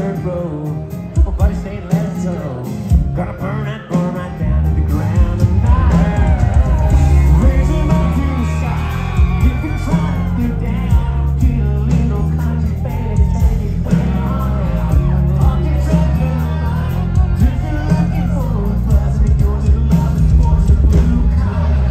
dirt road. My buddy say let's go. Gonna burn right down to the ground tonight. Raising up to the sky, you can try to get down. Get a little country baby, take it way on down. Pocket truck in the line, just looking for a buzz. And it goes to love and force the blue colors.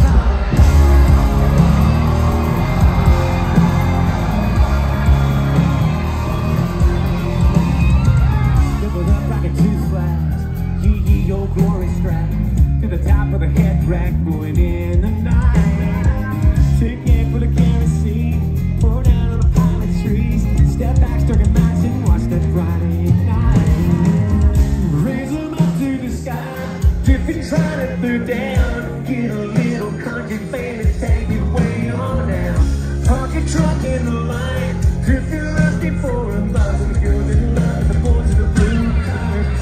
Your glory strap to the top of the head rack, going in the night. Ticket for the kerosene, pour down on the pile of trees. Step back, struck a match and watch that Friday night. Raise them up to the sky, drifting, trying to throw down. Get a little country baby, take it way on down. Pocket truck in the line, drifting, looking for a buzz. And the girls in love, the boys in the blue colors.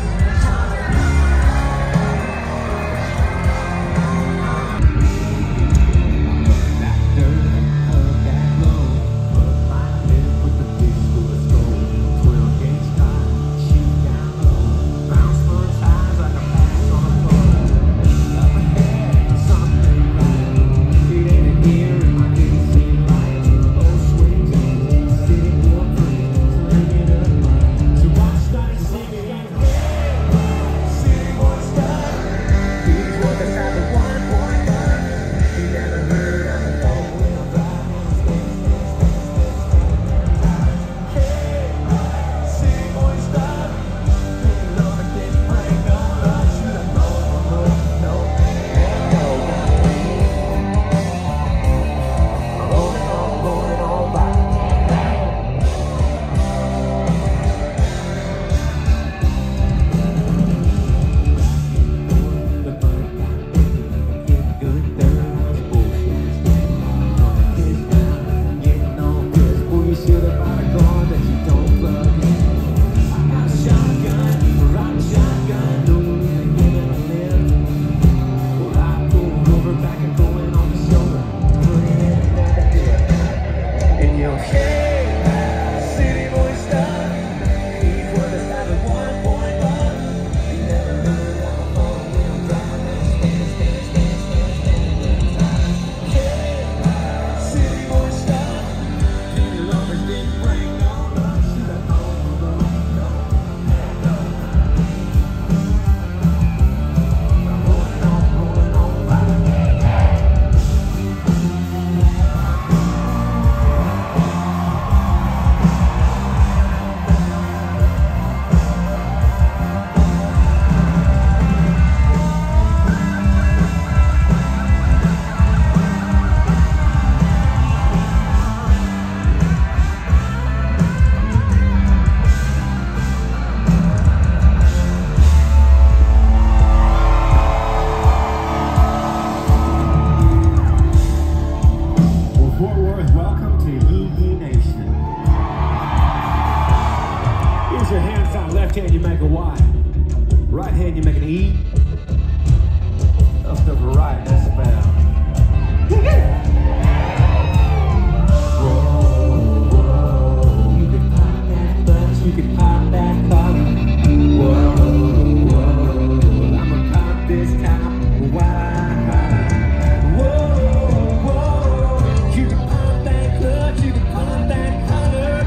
Left hand you make a Y, right hand you make an E. That's the right, that's the bell. Whoa, whoa, you can pop that bus, you can pop that collar. Whoa, whoa, I'ma pop this top. Why? Whoa, whoa, you can pop that clutch, you can pop that collar.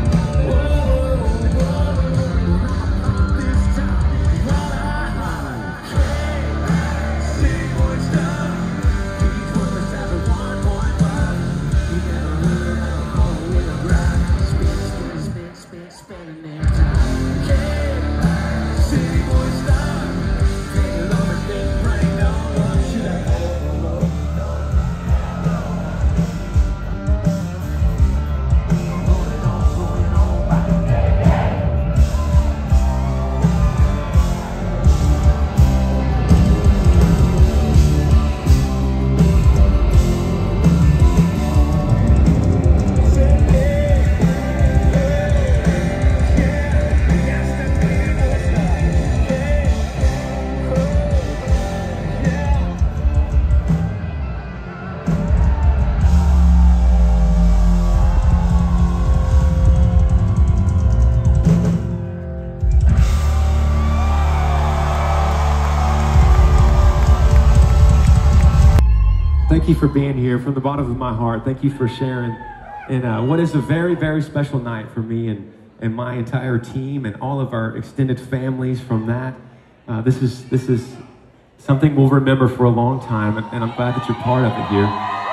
Thank you for being here from the bottom of my heart. Thank you for sharing in what is a very, very special night for me and my entire team and all of our extended families from that. This is something we'll remember for a long time, and I'm glad that you're part of it here.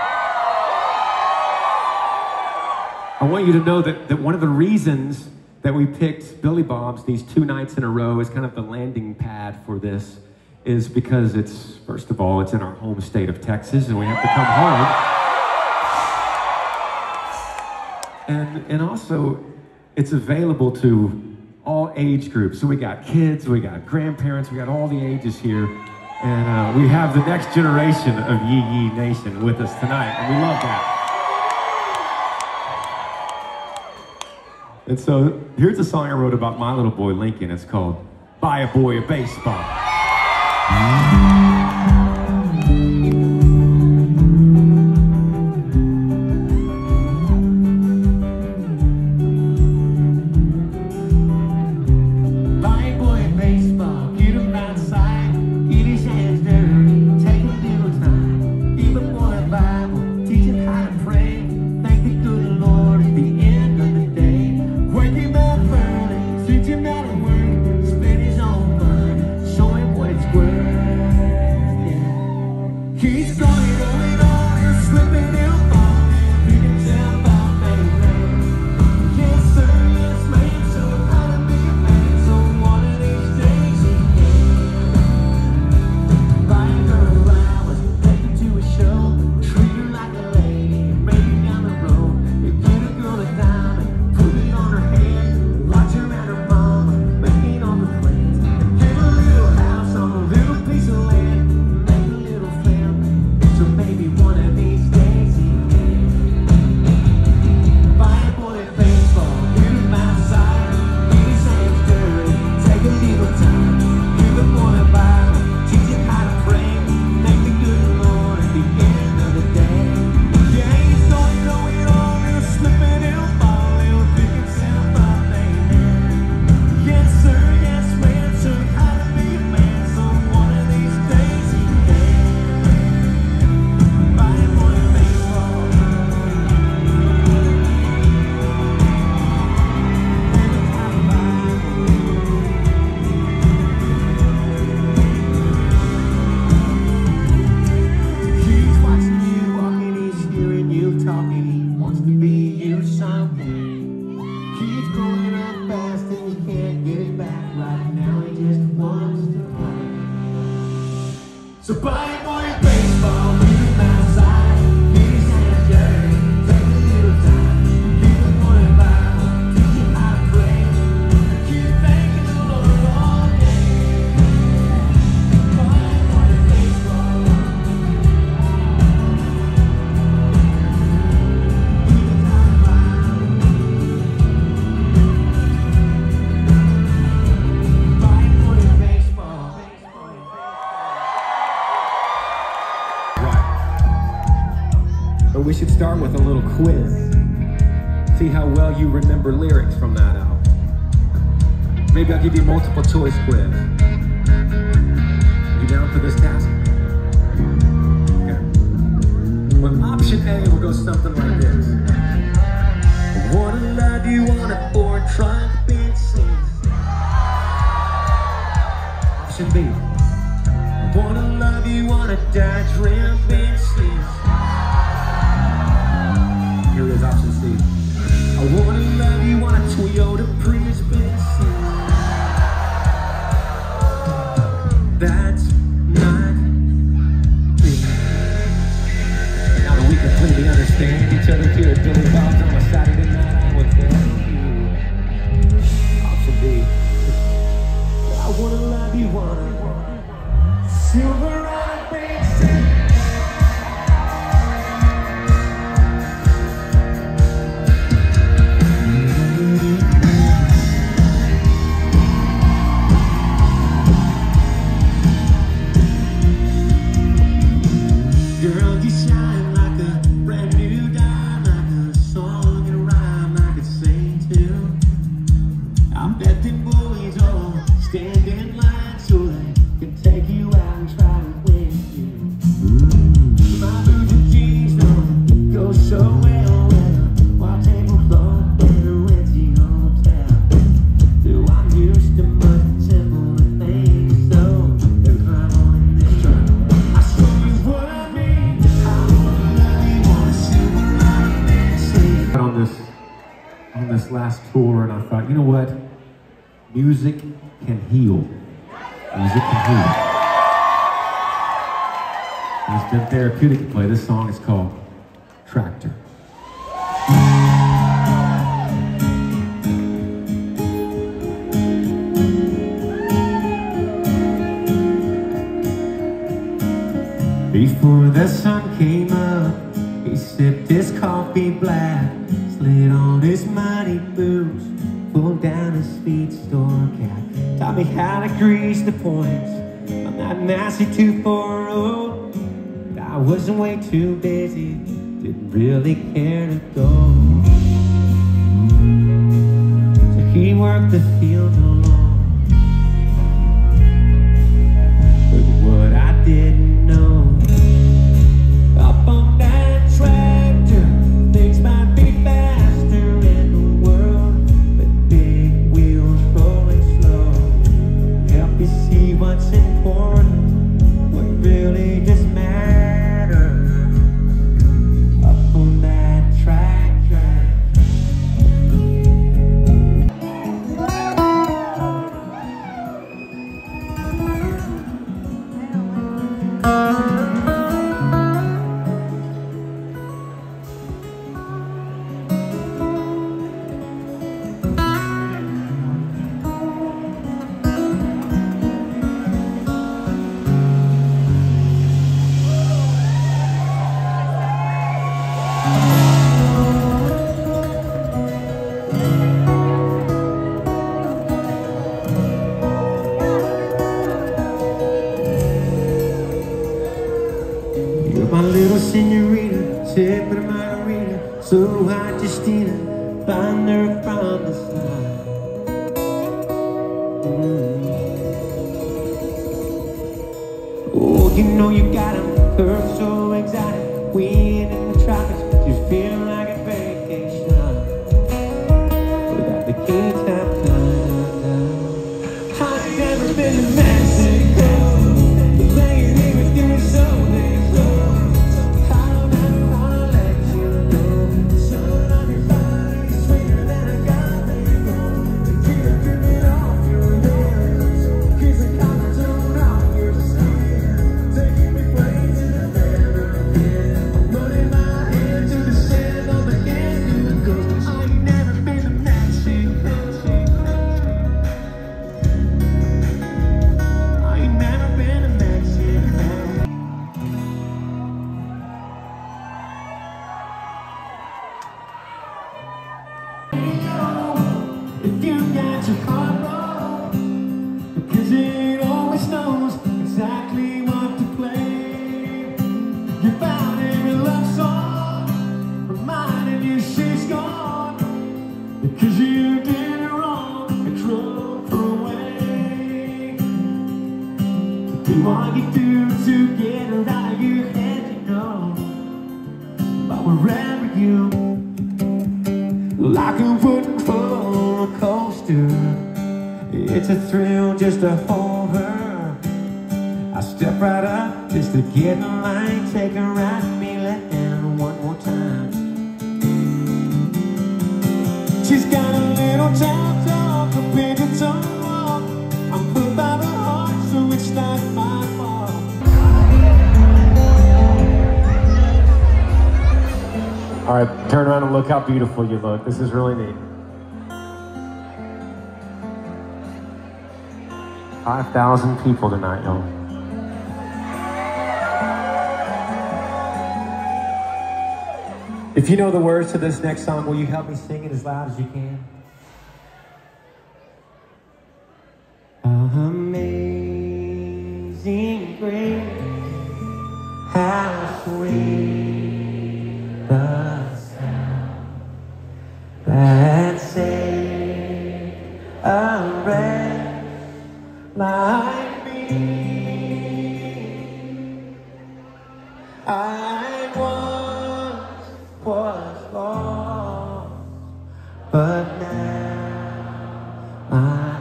I want you to know that one of the reasons that we picked Billy Bob's these 2 nights in a row as kind of the landing pad for this is because it's, first of all, it's in our home state of Texas, and we have to come home. And also, it's available to all age groups. So we got kids, we got grandparents, we got all the ages here. And we have the next generation of Yee Yee Nation with us tonight, and we love that. And so here's a song I wrote about my little boy Lincoln. It's called Buy a Boy a Baseball. We should start with a little quiz. See how well you remember lyrics from that album. Maybe I'll give you a multiple choice quiz. You down for this task? Okay. Well, option A will go something like this. Wanna love you on a Ford truck Bentley. Option B. Wanna love you on a Dodge Ram Bentley. Here it is, option C. I wanna love you on a Toyota Prius Bentley. That's not me. Now that we completely understand each other here at Billy Bob's on a Saturday night, I would tell you. Option B. I wanna love you on a Silverado Bentley. Stand in line so they can take you out and try to what? Music can heal. Music can heal. And it's been therapeutic to play this song. It's called Tractor. Before the sun came up, he sipped his coffee black, slid on his muddy boots, pulled down his speed store cap, taught me how to grease the points on that nasty 240. I was way too busy, didn't really care to go. So he worked the field alone. But what I didn't know, up on that tractor, things might be faster in the world, but big wheels rolling slow help you see what's important, what really does matter. Up on that tractor. My little senorita, sipping a margarita, so hot Justina, find her from the side. Oh, you know you got him, her so exotic, wind in the tropics, you feel like a vacation. Without the key time, I've never been to Mexico, but laying here with you is so if you got your heart wrong, because it always knows exactly what to play. You found every love song, reminding you she's gone, because you did it wrong and drove her away. Do what you do to get her out of your head, you know, but wherever you like a wooden roller coaster, it's a thrill just to hold her. I step right up just to get in line, take her right to me, let down one more time. She's got a little town talk, a painted tongue walk. I'm put by the heart, so it's not my fault. All right, turn around and look how beautiful you look. This is really neat. 5,000 people tonight, y'all. If you know the words to this next song, will you help me sing it as loud as you can? Amazing grace, how sweet the sound that saved a wretch like me. I once was lost, but now I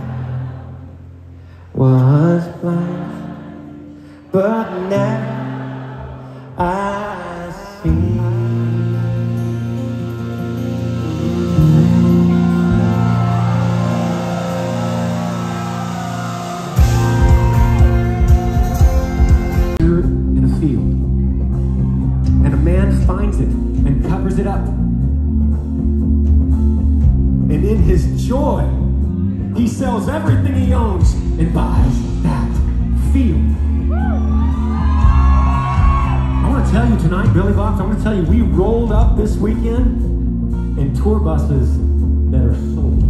was blind, but now I see. everything he owns and buys that field. I want to tell you tonight, Billy Box, I want to tell you, we rolled up this weekend in tour buses that are sold.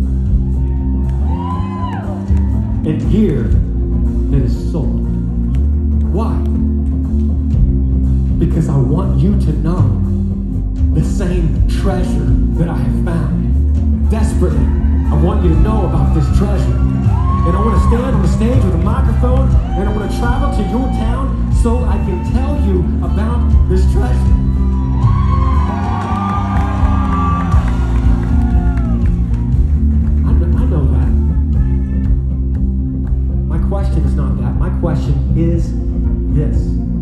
And gear that is sold. Why? Because I want you to know the same treasure that I have found. Desperately, I want you to know about this treasure. And I want to stand on the stage with a microphone, and I want to travel to your town so I can tell you about this treasure. I know that. My question is not that. My question is this.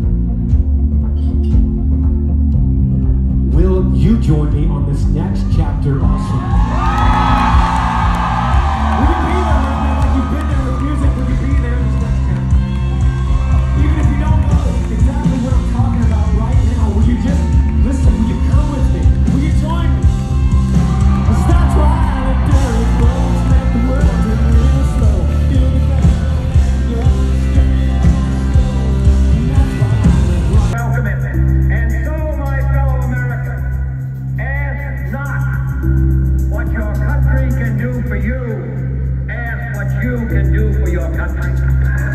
Will you join me on this next chapter also? Will you be there right now like you've been there with music? Will you be there this next chapter? Even if you don't know exactly what I'm talking about right now, will you just listen? Will you come with me? Will you join me? 'Cause that's why I let Derek Rose make the world a little slow. Welcome it. And so, my fellow Americans, ask not what your country can do for you, ask what you can do for your country.